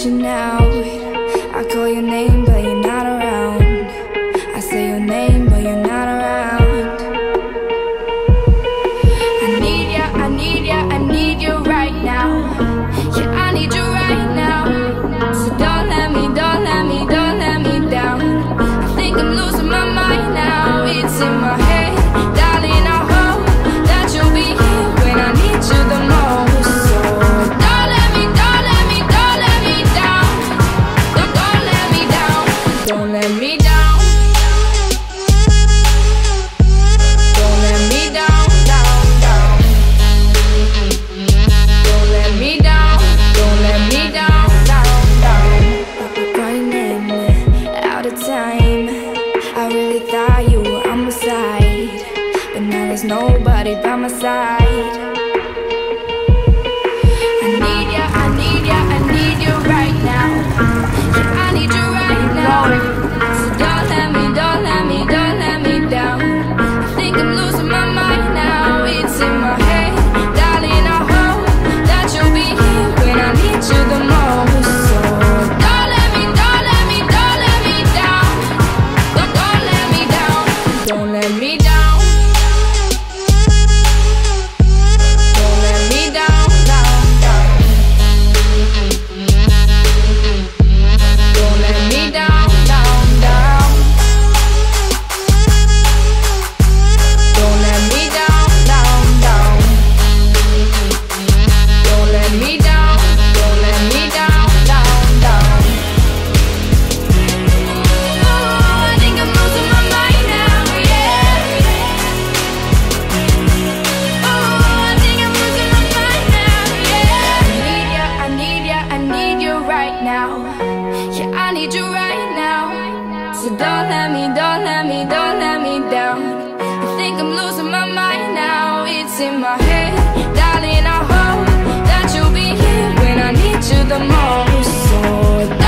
you now. I call your name, but you're not around. I say your name, but you're not around. I need ya, I need ya, I need you right now. Yeah, I need you right now. So don't let me, don't let me, don't let me down. I think I'm losing my mind now. It's in my head, darling, I hope that you'll be here when I need you the most. So don't let me, don't let me, don't let me down. Don't let me down. Don't let me down. Don't let me down, down, down. Don't let me down. Don't let me down, down, down. Running out of time. I really thought you were on my side, but now there's nobody by my side. I need ya, I need ya, I need you right now. Yeah, I need you right now. So don't let me, don't let me, don't let me down. I think I'm losing my mind now. It's in my head, darling, I hope that you'll be here when I need you the most. So don't let me, don't let me, don't let me down. Don't let me down. Don't let me down. Don't let me down, down, down. Don't let me down, down, down. Don't let me down, down, down. Don't let me down, don't let me down, down, down. Oh, I think I'm losing my mind now, yeah. Oh, I think I'm losing my mind now, yeah. I need ya, I need ya, I need you right now. Yeah, I need you right now. So don't let me, don't let me, don't let me down. I think I'm losing my mind now. It's in my head, darling, I hope that you'll be here when I need you the most. So